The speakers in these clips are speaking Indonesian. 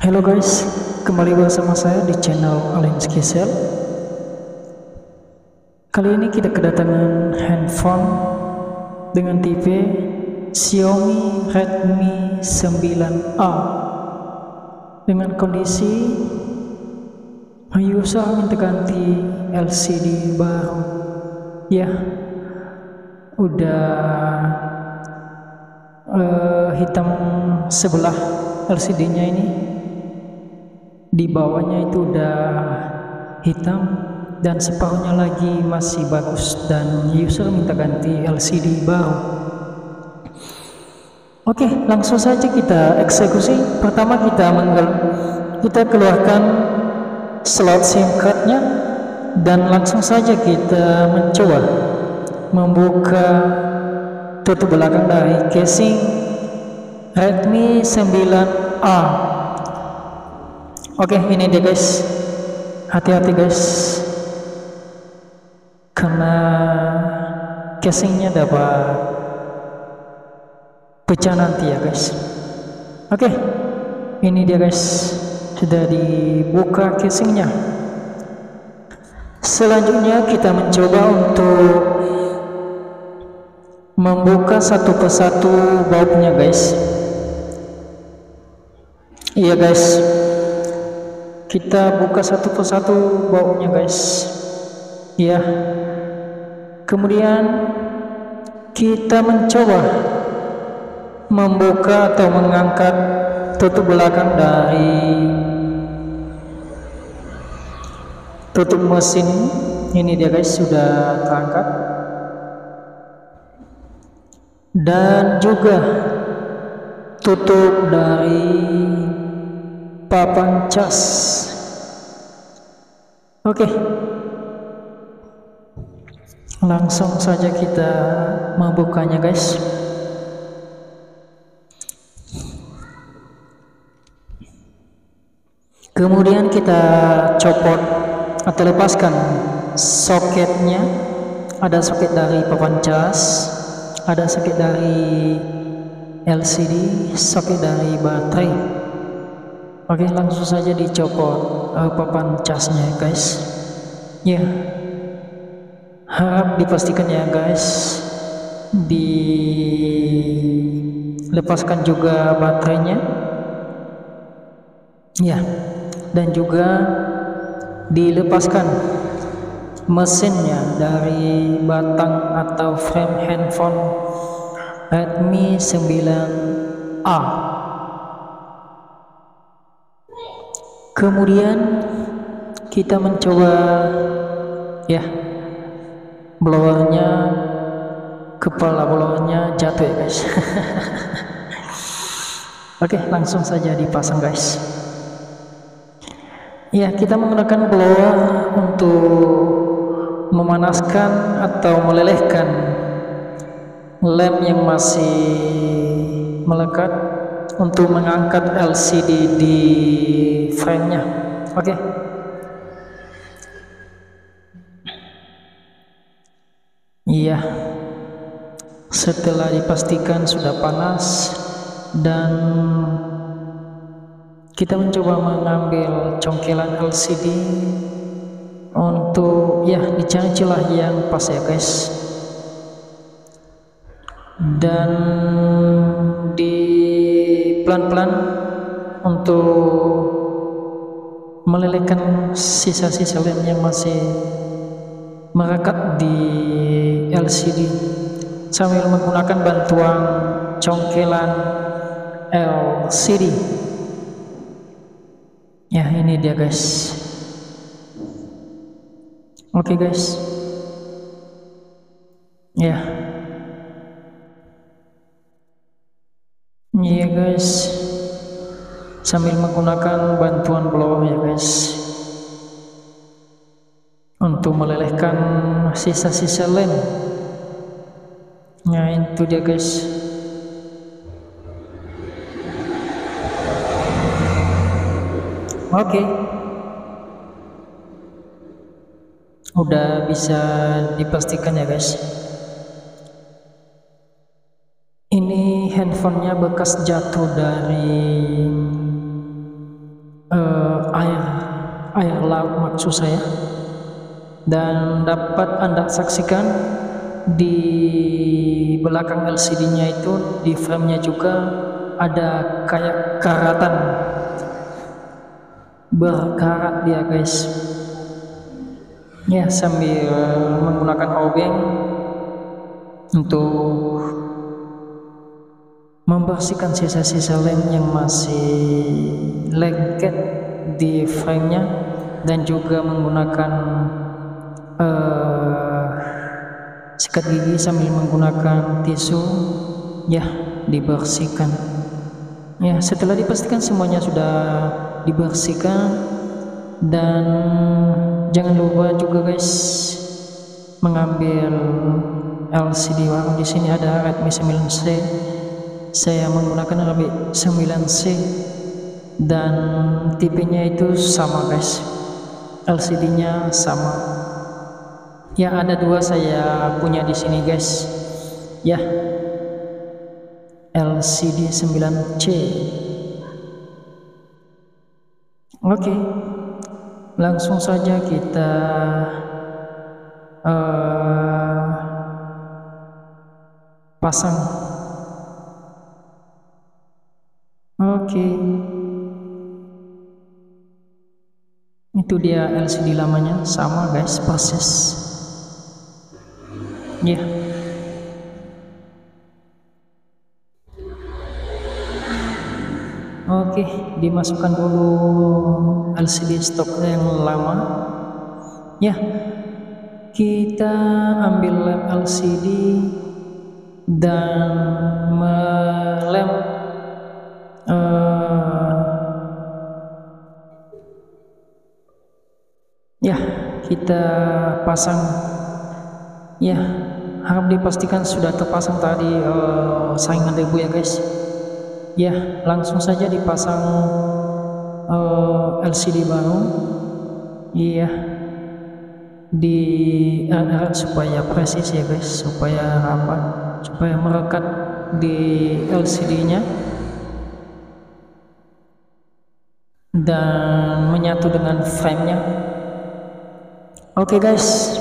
Halo guys, kembali bersama saya di channel Alin Skisel. Kali ini kita kedatangan handphone dengan tipe Xiaomi Redmi 9A dengan kondisi user minta ganti LCD baru. Ya, udah hitam sebelah LCD-nya ini. Di bawahnya itu udah hitam dan separuhnya lagi masih bagus dan user minta ganti LCD baru. Oke, langsung saja kita eksekusi. Pertama kita keluarkan slot SIM cardnya dan langsung saja kita mencoba membuka tutup belakang dari casing Redmi 9A. Oke, ini dia guys. Hati-hati guys, karena casingnya dapat pecah nanti ya guys. Oke, ini dia guys, sudah dibuka casingnya. Selanjutnya kita mencoba untuk membuka satu persatu bautnya guys. Iya guys, kita buka satu persatu bautnya guys. Ya, kemudian kita mencoba membuka atau mengangkat tutup belakang dari tutup mesin. Ini dia guys, sudah terangkat. Dan juga tutup dari papan cas. Oke, langsung saja kita membukanya guys. Kemudian kita copot atau lepaskan soketnya. Ada soket dari papan cas, ada soket dari LCD, soket dari baterai. Oke, langsung saja dicopot papan casnya guys. Ya, harap dipastikan ya guys, dilepaskan juga baterainya. Ya, dan juga dilepaskan mesinnya dari batang atau frame handphone Redmi 9A. Kemudian kita mencoba ya, blowernya, kepala blowernya jatuh ya guys. Oke, langsung saja dipasang guys. Ya, kita menggunakan blower untuk memanaskan atau melelehkan lem yang masih melekat untuk mengangkat LCD di frame-nya. Oke. Iya. Setelah dipastikan sudah panas dan kita mencoba mengambil congkelan LCD untuk ya dicari celah yang pas ya guys, dan pelan-pelan untuk melelehkan sisa-sisa lem yang masih merekat di LCD sambil menggunakan bantuan congkelan LCD. Ya, ini dia guys. Oke guys. Ya. Iya guys. Sambil menggunakan bantuan blower ya guys, untuk melelehkan sisa-sisa lem. Nah, itu dia guys. Oke, udah bisa dipastikan ya guys. Ini handphonenya bekas jatuh dari air laut maksud saya. Dan dapat Anda saksikan di belakang LCD-nya itu, di frame-nya juga ada kayak karatan, berkarat dia guys. Ya, sambil menggunakan obeng untuk membersihkan sisa-sisa lem yang masih lengket di frame-nya, dan juga menggunakan sikat gigi sambil menggunakan tisu, ya, dibersihkan. Ya, setelah dipastikan semuanya sudah dibersihkan, dan jangan lupa juga guys mengambil LCD baru. Di sini ada Redmi 9C, saya menggunakan Redmi 9C, dan tipenya itu sama guys, LCD-nya sama. Ya, ada dua saya punya di sini guys. Ya, LCD 9C. Oke, langsung saja kita pasang. Oke, itu dia LCD lamanya, sama guys, persis. Ya, oke, dimasukkan dulu LCD stok yang lama. Ya, kita ambil lem LCD dan melem ya, kita pasang. Ya, harap dipastikan sudah terpasang tadi saingan debu ya guys. Ya, langsung saja dipasang LCD baru. Iya, di supaya presis ya guys, supaya rapat, supaya merekat di LCD-nya dan menyatu dengan frame-nya. Oke guys,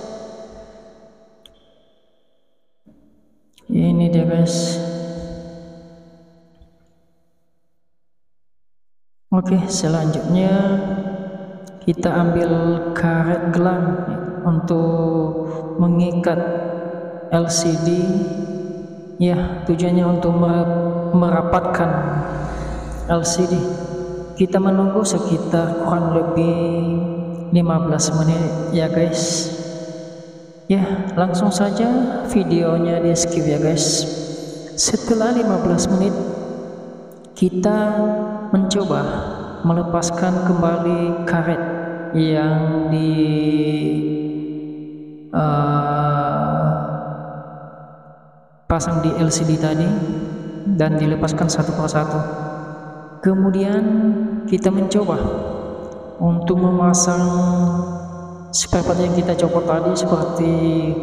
ini dia guys. Oke, selanjutnya kita ambil karet gelang untuk mengikat LCD. Ya, tujuannya untuk merapatkan LCD. Kita menunggu sekitar kurang lebih 15 menit ya guys. Ya, langsung saja videonya di skip ya guys. Setelah 15 menit kita mencoba melepaskan kembali karet yang pasang di LCD tadi, dan dilepaskan satu persatu. Kemudian kita mencoba untuk memasang spare part yang kita copot tadi, seperti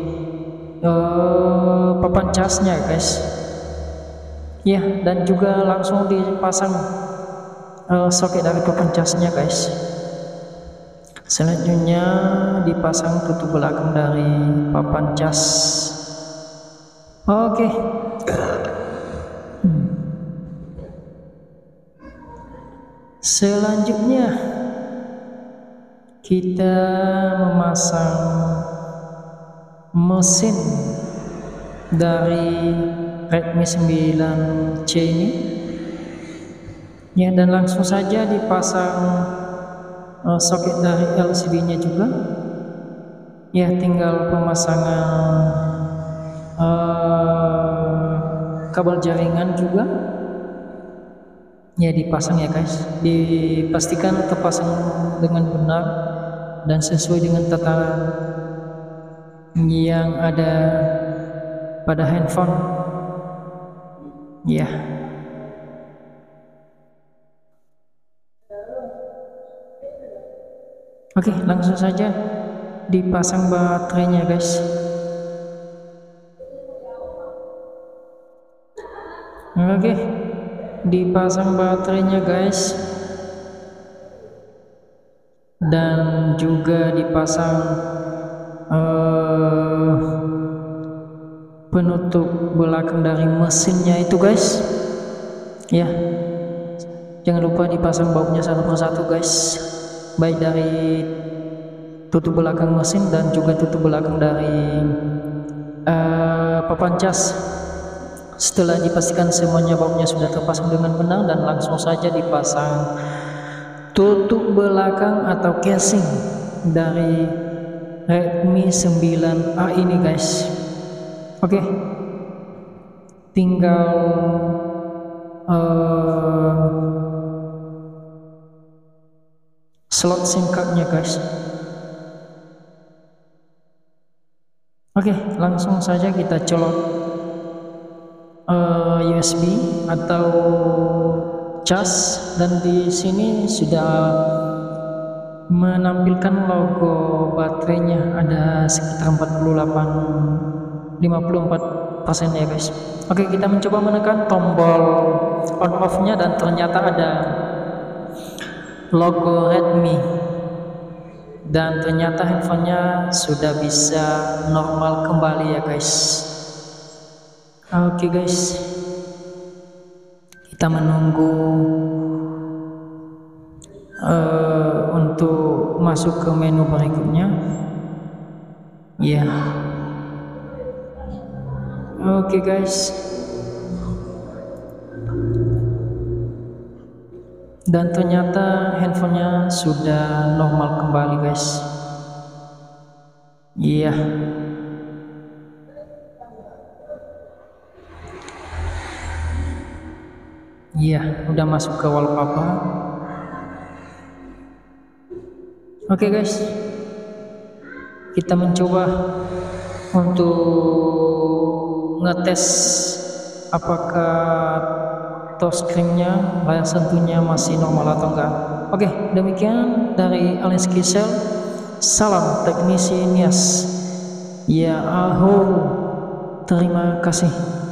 papan casnya guys. Ya, dan juga langsung dipasang soket dari papan casnya guys. Selanjutnya dipasang tutup belakang dari papan cas. Oke. Selanjutnya kita memasang mesin dari Redmi 9C ini. Ya, dan langsung saja dipasang soket dari LCD-nya juga. Ya, tinggal pemasangan kabel jaringan juga. Ya, dipasang ya guys. Dipastikan terpasang dengan benar dan sesuai dengan tataran yang ada pada handphone. Ya. Oke, langsung saja dipasang baterainya guys. Oke, dipasang baterainya guys. dan juga dipasang penutup belakang dari mesinnya itu guys ya. Jangan lupa dipasang bautnya satu persatu guys, baik dari tutup belakang mesin dan juga tutup belakang dari papan cas. Setelah dipastikan semuanya bautnya sudah terpasang dengan benar, dan langsung saja dipasang tutup belakang atau casing dari Redmi 9A ini guys. Oke, tinggal slot SIM cardnya guys. Oke, langsung saja kita colok USB atau cas, dan di sini sudah menampilkan logo baterainya, ada sekitar 54% ya guys. Oke, kita mencoba menekan tombol on off nya dan ternyata ada logo Redmi, dan ternyata handphonenya sudah bisa normal kembali ya guys. Oke guys, kita menunggu untuk masuk ke menu berikutnya ya. Oke guys, dan ternyata handphonenya sudah normal kembali guys. Iya. Iya, udah masuk ke wallpaper. Oke guys, kita mencoba untuk ngetes apakah touchscreen-nya, layar sentuhnya masih normal atau enggak. Oke, demikian dari Alens Kisel. Salam teknisi Nias. Ya, terima kasih.